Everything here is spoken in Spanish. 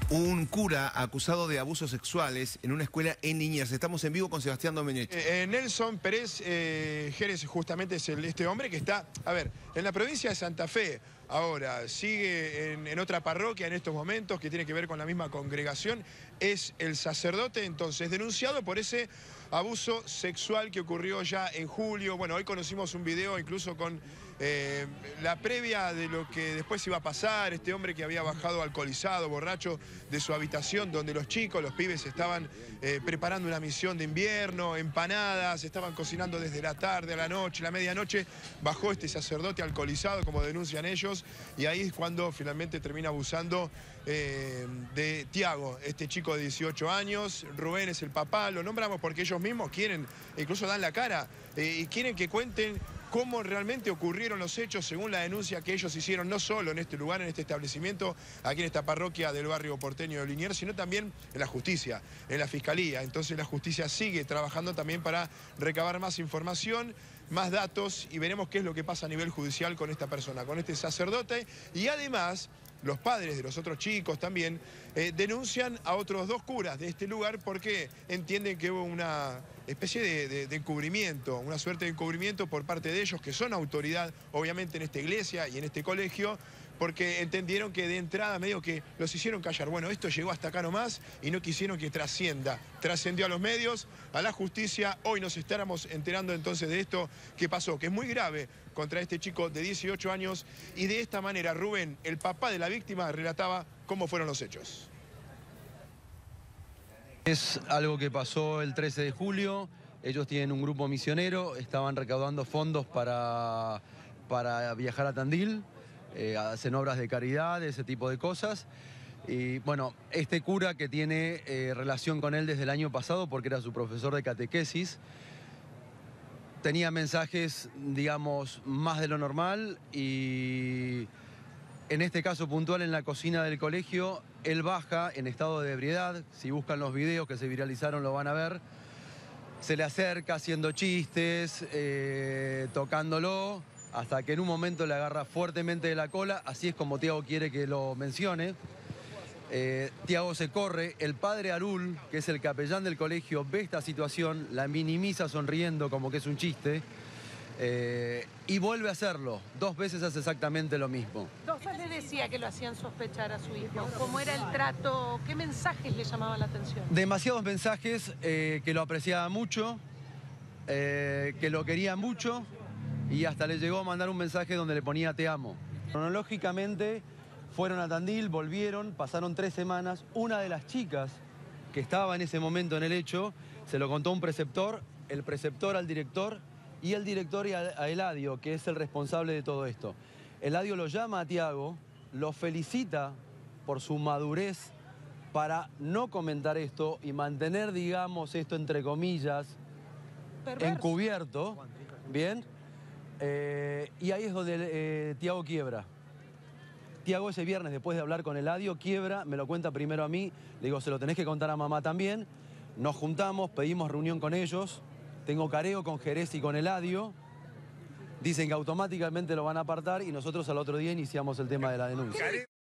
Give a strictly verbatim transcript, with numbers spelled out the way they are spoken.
Un cura acusado de abusos sexuales en una escuela en Liniers. Estamos en vivo con Sebastián Domenech. Eh, eh, Nelson Pérez eh, Jerez justamente es el, este hombre que está, a ver, en la provincia de Santa Fe. Ahora, sigue en, en otra parroquia en estos momentos que tiene que ver con la misma congregación. Es el sacerdote, entonces, denunciado por ese abuso sexual que ocurrió ya en julio. Bueno, hoy conocimos un video incluso con eh, la previa de lo que después iba a pasar. Este hombre que había bajado alcoholizado, borracho, de su habitación donde los chicos, los pibes estaban eh, preparando una misión de invierno, empanadas, estaban cocinando desde la tarde a la noche, la medianoche. Bajó este sacerdote alcoholizado, como denuncian ellos, y ahí es cuando finalmente termina abusando eh, de Tiago, este chico de dieciocho años. Rubén es el papá, lo nombramos porque ellos mismos quieren, incluso dan la cara, eh, y quieren que cuenten cómo realmente ocurrieron los hechos según la denuncia que ellos hicieron, no solo en este lugar, en este establecimiento, aquí en esta parroquia del barrio porteño de Liniers, sino también en la justicia, en la fiscalía. Entonces la justicia sigue trabajando también para recabar más información, más datos, y veremos qué es lo que pasa a nivel judicial con esta persona, con este sacerdote. Y además, los padres de los otros chicos también eh, denuncian a otros dos curas de este lugar porque entienden que hubo una especie de, de, de encubrimiento, una suerte de encubrimiento por parte de ellos, que son autoridad obviamente en esta iglesia y en este colegio, porque entendieron que de entrada medio que los hicieron callar. Bueno, esto llegó hasta acá nomás y no quisieron que trascienda. Trascendió a los medios, a la justicia. Hoy nos estamos enterando entonces de esto que pasó, que es muy grave contra este chico de dieciocho años. Y de esta manera, Rubén, el papá de la víctima, relataba cómo fueron los hechos. Es algo que pasó el trece de julio. Ellos tienen un grupo misionero, estaban recaudando fondos para, para viajar a Tandil. Eh, hacen obras de caridad, ese tipo de cosas. Y bueno, este cura que tiene eh, relación con él desde el año pasado, porque era su profesor de catequesis, tenía mensajes, digamos, más de lo normal, y en este caso puntual en la cocina del colegio, él baja en estado de ebriedad. Si buscan los videos que se viralizaron lo van a ver. Se le acerca haciendo chistes, eh, tocándolo, hasta que en un momento le agarra fuertemente de la cola. Así es como Tiago quiere que lo mencione. Eh, Tiago se corre. El padre Arul, que es el capellán del colegio, ve esta situación, la minimiza sonriendo como que es un chiste, eh, y vuelve a hacerlo. Dos veces hace exactamente lo mismo. Dos veces le decía que lo hacían sospechar a su hijo. ¿Cómo era el trato? ¿Qué mensajes le llamaban la atención? Demasiados mensajes, eh, que lo apreciaba mucho, eh, que lo quería mucho, y hasta le llegó a mandar un mensaje donde le ponía te amo. Cronológicamente fueron a Tandil, volvieron, pasaron tres semanas. Una de las chicas que estaba en ese momento en el hecho se lo contó un preceptor, el preceptor al director y el director a Eladio, que es el responsable de todo esto. Eladio lo llama a Tiago, lo felicita por su madurez para no comentar esto y mantener, digamos, esto entre comillas, perverso, encubierto, ¿bien? Eh, y ahí es donde eh, Tiago quiebra. Tiago ese viernes, después de hablar con Eladio, quiebra, me lo cuenta primero a mí, le digo, se lo tenés que contar a mamá también. Nos juntamos, pedimos reunión con ellos, tengo careo con Jerez y con Eladio, dicen que automáticamente lo van a apartar y nosotros al otro día iniciamos el tema de la denuncia.